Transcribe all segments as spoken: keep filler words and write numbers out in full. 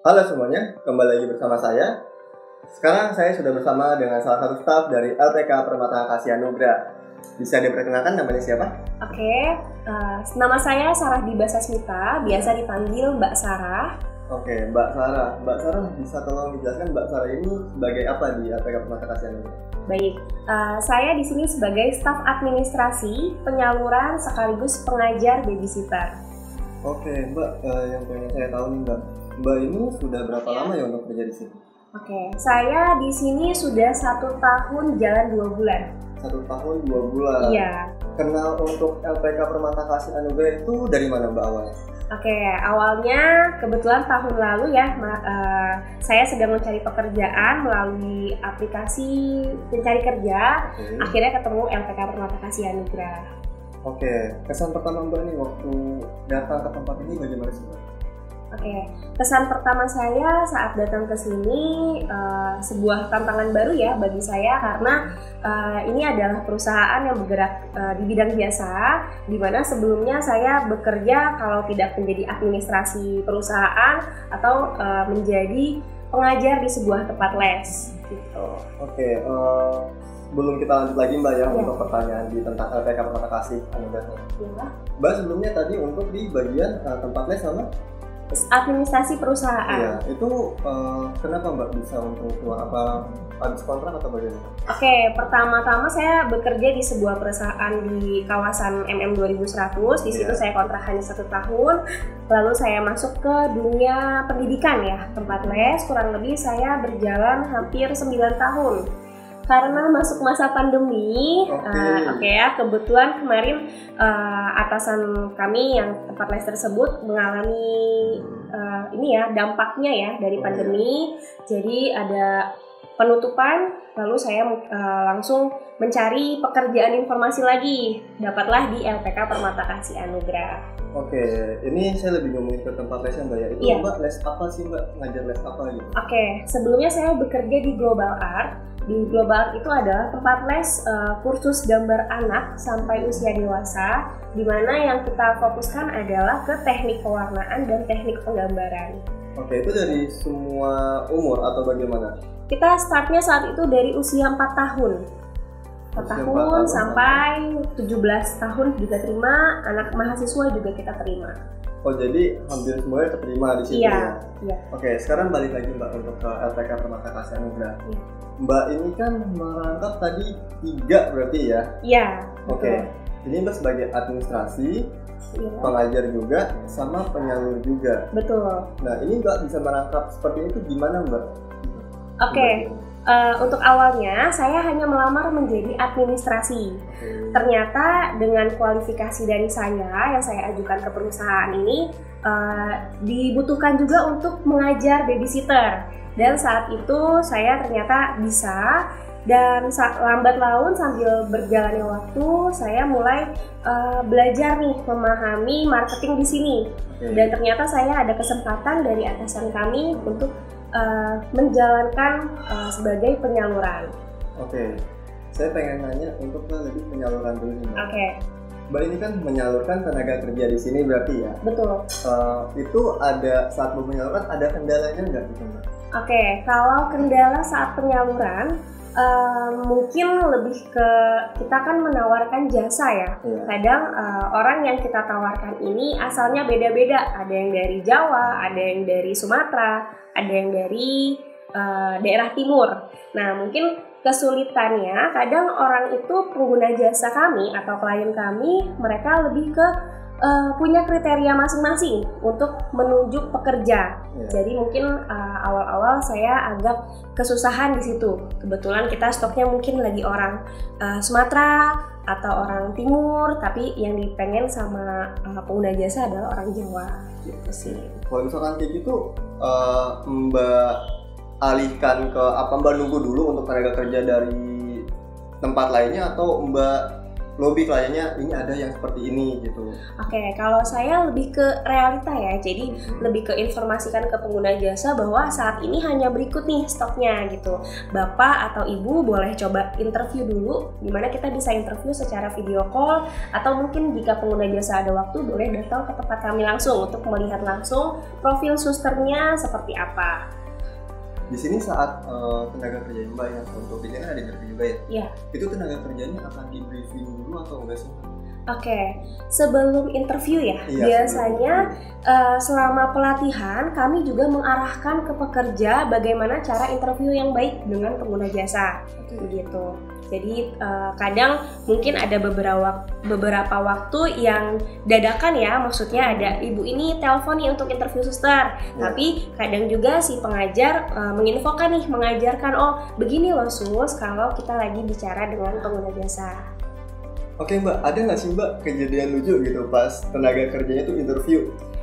Halo semuanya, kembali lagi bersama saya. Sekarang saya sudah bersama dengan salah satu staf dari L P K Permata Kasih Anugrah. Bisa diperkenalkan namanya siapa? Oke, uh, nama saya Sarah Diba Sasmita, biasa dipanggil Mbak Sarah. Oke, Mbak Sarah. Mbak Sarah bisa tolong dijelaskan Mbak Sarah ini sebagai apa di L P K Permata Kasih Anugrah? Baik, uh, saya di sini sebagai staf administrasi, penyaluran sekaligus pengajar babysitter. Oke, Mbak, uh, yang pengen saya tahu nih Mbak, Mbak ini sudah berapa lama ya untuk kerja di sini? Oke, saya di sini sudah satu tahun jalan dua bulan. Satu tahun dua bulan. Iya. Kenal untuk L P K Permata Kasih Anugrah itu dari mana Mbak awalnya? Oke, awalnya kebetulan tahun lalu ya, ma- uh, saya sedang mencari pekerjaan melalui aplikasi pencari kerja. Oke. Akhirnya ketemu L P K Permata Kasih Anugrah. Oke, kesan pertama Mbak nih waktu datang ke tempat ini bagaimana sih Mbak? Oke, kesan pertama saya saat datang ke sini uh, sebuah tantangan baru ya bagi saya karena uh, ini adalah perusahaan yang bergerak uh, di bidang jasa, di mana sebelumnya saya bekerja kalau tidak menjadi administrasi perusahaan atau uh, menjadi pengajar di sebuah tempat les gitu. Oke, uh, sebelum kita lanjut lagi Mbak ya, Ya. untuk pertanyaan di tentang L P K Permata Kasih Anugrah. Ya. Mbak sebelumnya tadi untuk di bagian uh, tempat les sama? Administrasi perusahaan. Iya, itu uh, kenapa Mbak bisa untuk keluar apa habis kontrak atau bagaimana? Oke, pertama-tama saya bekerja di sebuah perusahaan di kawasan M M dua ribu seratus. Di situ Yeah. saya kontrak hanya satu tahun. Lalu saya masuk ke dunia pendidikan ya, tempat les. Kurang lebih saya berjalan hampir sembilan tahun. Karena masuk masa pandemi, Oke. uh, oke ya, kebetulan kemarin uh, atasan kami yang tempat les tersebut mengalami uh, ini ya dampaknya ya dari Oh, pandemi. Jadi ada penutupan, lalu saya uh, langsung mencari pekerjaan informasi lagi. Dapatlah di L P K Permata Kasih Anugrah. Oke, ini saya lebih ngomongin ke tempat lesnya Mbak ya. Itu Iya. Mbak les apa sih Mbak? Ngajar les apa gitu? Oke, sebelumnya saya bekerja di Global Art. Di Global Art itu adalah tempat les uh, kursus gambar anak sampai usia dewasa, di mana yang kita fokuskan adalah ke teknik pewarnaan dan teknik penggambaran. Oke, itu dari semua umur atau bagaimana? Kita startnya saat itu dari usia empat tahun. empat Usia tahun, empat tahun sampai tujuh belas tahun juga terima, anak mahasiswa juga kita terima. Oh, jadi hampir semuanya terima di situ Iya, ya? iya. Oke, sekarang balik lagi Mbak untuk ke L P K Permata Kasih Anugrah. Iya. Mbak ini kan merangkap tadi tiga berarti ya? Iya, Oke, betul. ini Mbak sebagai administrasi, Iya, pengajar juga, sama penyalur juga. betul. Nah, ini Mbak bisa merangkap seperti itu gimana Mbak? Oke, uh, untuk awalnya saya hanya melamar menjadi administrasi. Oke. Ternyata dengan kualifikasi dari saya yang saya ajukan ke perusahaan ini uh, dibutuhkan juga untuk mengajar babysitter. Dan saat itu saya ternyata bisa, dan sa- lambat laun sambil berjalannya waktu saya mulai uh, belajar nih memahami marketing di sini. Oke. Dan ternyata saya ada kesempatan dari atasan kami untuk uh, menjalankan uh, sebagai penyaluran. Oke, saya pengen nanya untuk ke lebih penyaluran dulu nih Mbak. Oke, Mbak ini kan menyalurkan tenaga kerja di sini berarti ya? betul. Eh, itu ada saat mau menyalurkan ada kendalanya nggak gitu Mbak? Oke, kalau kendala saat penyaluran, uh, mungkin lebih ke kita kan menawarkan jasa ya. Iya. Kadang uh, orang yang kita tawarkan ini asalnya beda-beda. Ada yang dari Jawa, ada yang dari Sumatera, ada yang dari uh, daerah timur. Nah, mungkin kesulitannya kadang orang itu pengguna jasa kami atau klien kami, mereka lebih ke uh, punya kriteria masing-masing untuk menunjuk pekerja. Iya. Jadi mungkin uh, awal-awal saya agak kesusahan di situ. Kebetulan kita stoknya mungkin lagi orang uh, Sumatera atau orang Timur, tapi yang dipengen sama uh, pengguna jasa adalah orang Jawa gitu sih. Kalau misalkan kayak gitu, eh, Mbak alihkan ke apa Mbak nunggu dulu untuk tenaga kerja dari tempat lainnya atau Mbak lobby kliennya ini ada yang seperti ini gitu. Oke, kalau saya lebih ke realita ya, jadi hmm. lebih ke informasikan ke pengguna jasa bahwa saat ini hanya berikut nih stoknya gitu. Bapak atau ibu boleh coba interview dulu, dimana kita bisa interview secara video call, atau mungkin jika pengguna jasa ada waktu boleh datang ke tempat kami langsung untuk melihat langsung profil susternya seperti apa. Di sini saat uh, tenaga kerja Mbak yang untuk ini kan ada interview juga ya? Iya. Itu tenaga kerjanya akan di briefing dulu atau enggak sih? Oke, okay. Sebelum interview ya, iya, biasanya uh, selama pelatihan kami juga mengarahkan ke pekerja bagaimana cara interview yang baik dengan pengguna jasa, okay. Begitu. Jadi uh, kadang mungkin ada beberapa beberapa waktu yang dadakan ya, maksudnya ada ibu ini telepon nih untuk interview suster, ya. Tapi kadang juga si pengajar uh, menginfokan nih, mengajarkan oh begini loh sus kalau kita lagi bicara dengan pengguna jasa. Oke Mbak, ada nggak sih Mbak kejadian lucu gitu pas tenaga kerjanya tuh interview?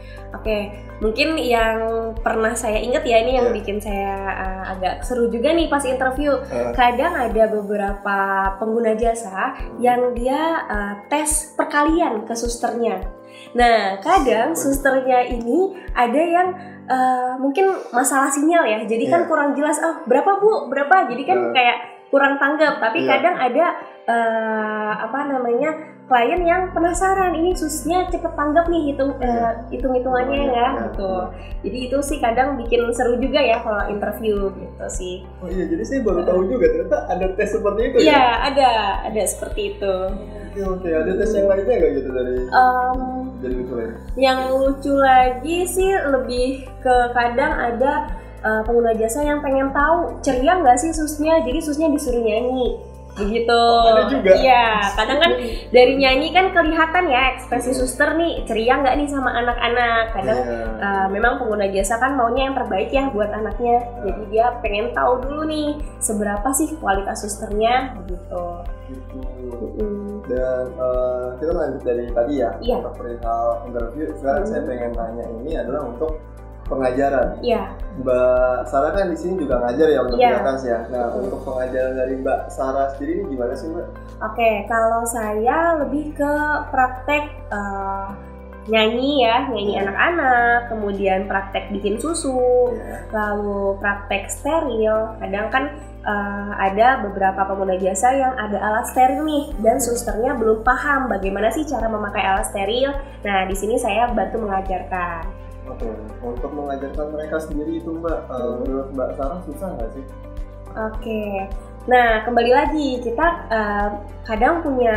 Oke, mungkin yang pernah saya ingat ya, ini yang yeah. bikin saya uh, agak seru juga nih pas interview. Uh. Kadang ada beberapa pengguna jasa yang dia uh, tes perkalian ke susternya. Nah, kadang susternya ini ada yang uh, mungkin masalah sinyal ya, jadi yeah. kan kurang jelas, oh berapa bu, berapa, jadi kan uh. kayak kurang tanggap. Tapi yeah. kadang ada uh, apa namanya klien yang penasaran ini susnya cepet tanggap nih hitung uh, hitung hitungannya ya gitu. Jadi itu sih kadang bikin seru juga ya kalau interview gitu sih. Oh iya, jadi saya baru tahu juga ternyata ada tes seperti itu. Iya, ya? ada ada seperti itu. Oke oke, ada tes yang lainnya nggak gitu dari? Um, jadi lucu lagi. Yang lucu lagi sih lebih ke kadang ada uh, pengguna jasa yang pengen tahu ceria nggak sih susnya, jadi susnya disuruh nyanyi. Begitu. Oh, ada juga. Iya, kadang kan dari nyanyi kan kelihatan ya ekspresi suster nih ceria nggak nih sama anak-anak. Kadang yeah. uh, memang pengguna jasa kan maunya yang terbaik ya buat anaknya. Yeah. Jadi dia pengen tahu dulu nih seberapa sih kualitas susternya begitu. Gitu. Mm. Dan uh, kita lanjut dari tadi ya yeah. untuk perihal interview. Sekarang mm. saya pengen tanya ini adalah untuk pengajaran. Iya. Mbak Sarah kan di sini juga ngajar ya untuk yeah. atas ya. Nah, mm. untuk pengajaran dari Mbak Sarah sendiri ini gimana sih Mbak? Oke, okay, kalau saya lebih ke praktek uh, nyanyi ya, nyanyi yeah. anak-anak, kemudian praktek bikin susu, yeah. lalu praktek steril. Kadang kan uh, ada beberapa pengguna jasa yang ada alat steril nih dan susternya belum paham bagaimana sih cara memakai alat steril. Nah, di sini saya bantu mengajarkan. Oke, untuk mengajarkan mereka sendiri itu Mbak, uh, menurut Mbak Sarah susah nggak sih? Oke, nah kembali lagi kita uh, kadang punya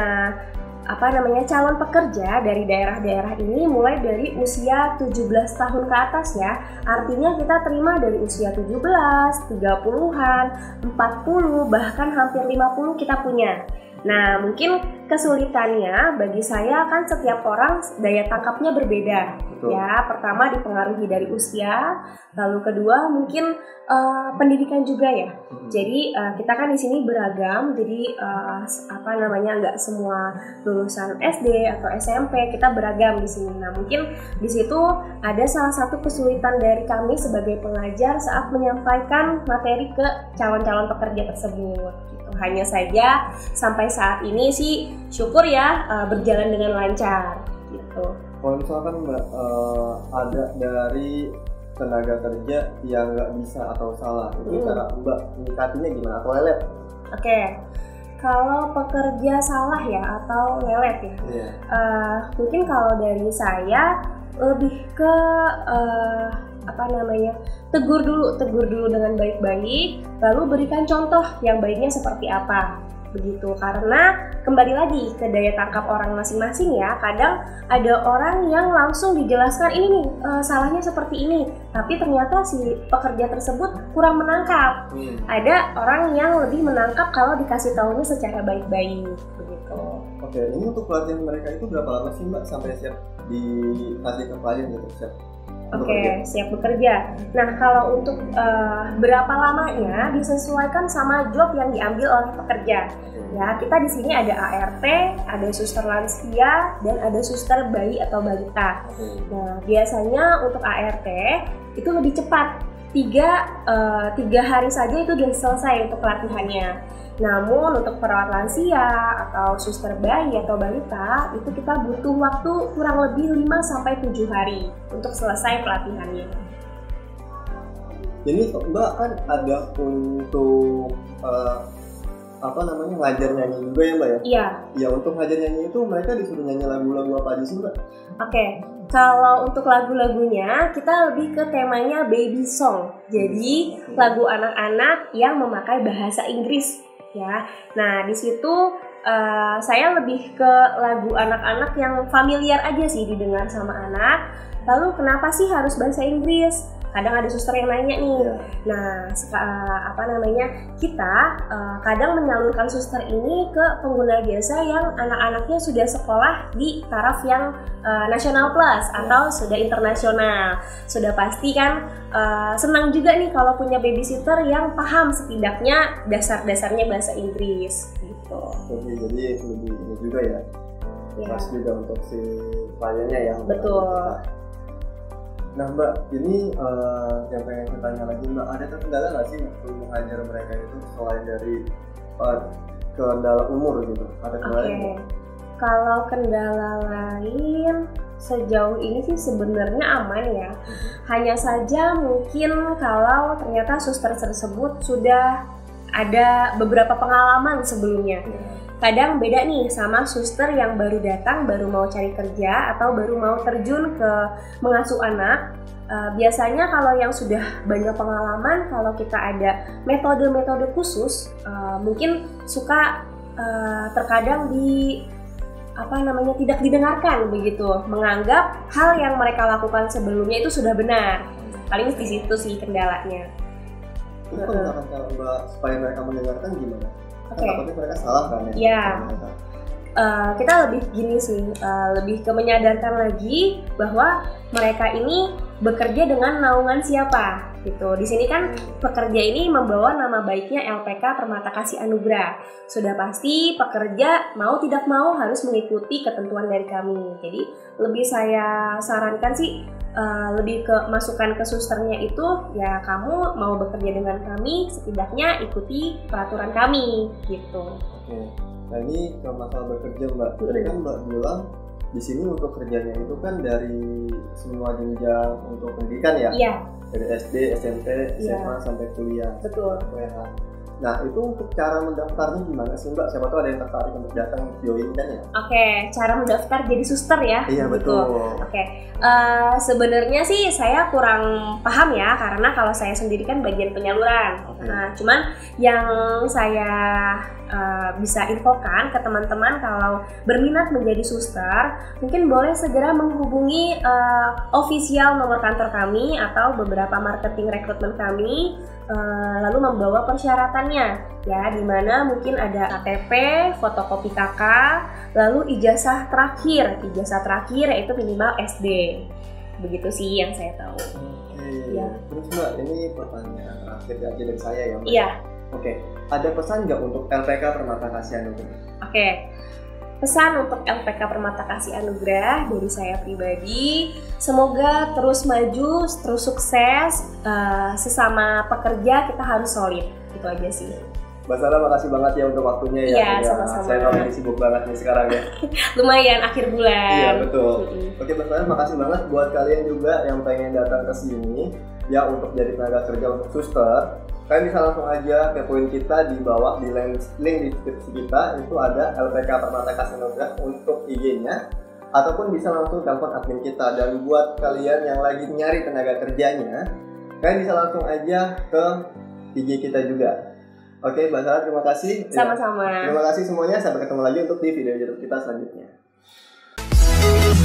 apa namanya calon pekerja dari daerah-daerah ini mulai dari usia tujuh belas tahun ke atas ya. Artinya kita terima dari usia tujuh belas, tiga puluhan, empat puluh, bahkan hampir lima puluh kita punya. Nah, mungkin kesulitannya bagi saya kan setiap orang daya tangkapnya berbeda. Betul. Ya, pertama dipengaruhi dari usia, lalu kedua mungkin uh, pendidikan juga ya. Hmm. Jadi uh, kita kan di sini beragam, jadi uh, apa namanya nggak semua lulusan S D atau S M P kita beragam di sini. Nah, mungkin di situ ada salah satu kesulitan dari kami sebagai pengajar saat menyampaikan materi ke calon-calon pekerja tersebut. Gitu. Hanya saja sampai saat ini sih syukur ya uh, berjalan dengan lancar gitu. Kalau misalkan Mbak uh, ada dari tenaga kerja yang nggak bisa atau salah, itu hmm. cara Mbak menyikapinya gimana atau lelet? Oke, okay. Kalau pekerja salah ya atau lelet ya, yeah. uh, mungkin kalau dari saya lebih ke uh, apa namanya tegur dulu, tegur dulu dengan baik-baik, lalu berikan contoh yang baiknya seperti apa. Begitu, karena kembali lagi ke daya tangkap orang masing-masing ya. Kadang ada orang yang langsung dijelaskan ini nih e, salahnya seperti ini, tapi ternyata si pekerja tersebut kurang menangkap. hmm. Ada orang yang lebih menangkap kalau dikasih tahunya secara baik-baik begitu. Oke, ini untuk pelatihan mereka itu berapa lama sih Mbak sampai siap dikasih ke klien gitu, siap? Oke, okay, siap bekerja. Nah, kalau untuk uh, berapa lamanya disesuaikan sama job yang diambil oleh pekerja. Ya, kita di sini ada A R T, ada suster lansia, dan ada suster bayi atau balita. Nah, biasanya untuk A R T itu lebih cepat. tiga, uh, tiga hari saja itu sudah selesai untuk pelatihannya. Namun untuk perawat lansia atau suster bayi atau balita itu kita butuh waktu kurang lebih lima sampai tujuh hari untuk selesai pelatihannya. Jadi Mbak kan ada untuk uh, apa namanya ngajar nyanyi juga ya Mbak ya? Iya. Ya untuk ngajar nyanyi itu mereka disuruh nyanyi lagu-lagu apa aja sih Mbak? Oke, kalau untuk lagu-lagunya kita lebih ke temanya baby song. Jadi lagu anak-anak yang memakai bahasa Inggris ya. Nah di situ uh, saya lebih ke lagu anak-anak yang familiar aja sih didengar sama anak. Lalu kenapa sih harus bahasa Inggris? Kadang ada suster yang nanya nih. Yeah. Nah, seka, apa namanya? Kita uh, kadang menyalurkan suster ini ke pengguna jasa yang anak-anaknya sudah sekolah di taraf yang uh, nasional plus yeah. atau sudah internasional. Sudah pasti kan uh, senang juga nih kalau punya babysitter yang paham setidaknya dasar-dasarnya bahasa Inggris gitu. Oke, jadi lebih ini juga ya. Yeah. Pas juga untuk si kliennya ya. Betul. Nah Mbak, ini uh, yang pengen saya tanya lagi Mbak, ada kendala nggak sih waktu mengajar mereka itu selain dari uh, kendala umur gitu? Ada kendala Oke, okay. Kalau kendala lain sejauh ini sih sebenarnya aman ya. Hmm. Hanya saja mungkin kalau ternyata suster tersebut sudah ada beberapa pengalaman sebelumnya. Hmm. Kadang beda nih sama suster yang baru datang, baru mau cari kerja atau baru mau terjun ke mengasuh anak. Uh, biasanya kalau yang sudah banyak pengalaman, kalau kita ada metode-metode khusus, uh, mungkin suka uh, terkadang di apa namanya tidak didengarkan begitu, menganggap hal yang mereka lakukan sebelumnya itu sudah benar. Paling di situ sih kendalanya. Terus kalau uh, Mbak supaya mereka mendengarkan gimana? Oke. Okay. Takutnya mereka salah kan ya? Iya. Uh, kita lebih gini sih, uh, lebih ke menyadarkan lagi bahwa mereka ini bekerja dengan naungan siapa gitu. Di sini kan pekerja ini membawa nama baiknya L P K Permata Kasih Anugrah. Sudah pasti pekerja mau tidak mau harus mengikuti ketentuan dari kami. Jadi lebih saya sarankan sih uh, lebih ke masukan ke susternya itu ya kamu mau bekerja dengan kami setidaknya ikuti peraturan kami gitu. Oke. Nah ini ke masalah bekerja Mbak. Tadi kan Mbak bilang di sini untuk kerjanya itu kan dari semua jenjang untuk pendidikan ya? Iya. Dari S D, S M P, S M A iya. Sampai kuliah. Betul. Nah itu untuk cara mendaftarnya gimana sih Mbak? Siapa tahu ada yang tertarik untuk datang join kan ya? Oke, cara mendaftar jadi suster ya? Iya gitu. Betul. Oke, uh, sebenarnya sih saya kurang paham ya karena kalau saya sendiri kan bagian penyaluran. Okay. Nah, cuman yang saya uh, bisa infokan ke teman-teman kalau berminat menjadi suster, mungkin boleh segera menghubungi uh, official nomor kantor kami atau beberapa marketing rekrutmen kami. Uh, lalu membawa persyaratannya ya, dimana mungkin ada K T P, fotokopi K K, lalu ijazah terakhir, ijazah terakhir yaitu minimal S D. Begitu sih yang saya tahu. Oke. Ya. Terus Mbak, ini pertanyaan terakhir aja dari saya ya Mbak. Iya. Oke. Ada pesan nggak untuk L P K Permata Kasih Anugrah? Oke. Pesan untuk L P K Permata Kasih Anugrah dari saya pribadi, semoga terus maju, terus sukses, uh, sesama pekerja kita harus solid, itu aja sih. Mbak Sarah, makasih banget ya untuk waktunya ya. Iya, sama-sama. Saya tahu ini sibuk banget nih sekarang ya. Lumayan akhir bulan. Iya betul. Mm-hmm. Oke Mbak Sarah, makasih banget buat kalian juga yang pengen datang ke sini ya untuk jadi tenaga kerja untuk suster. Kalian bisa langsung aja ke poin kita di bawah di link, link di deskripsi kita, itu ada L P K Permata Kasih Anugrah untuk I G-nya, ataupun bisa langsung telepon admin kita. Dan buat kalian yang lagi nyari tenaga kerjanya, kalian bisa langsung aja ke I G kita juga. Oke Mbak Sarah, terima kasih. Sama-sama. Ya, terima kasih semuanya, sampai ketemu lagi untuk di video YouTube kita selanjutnya.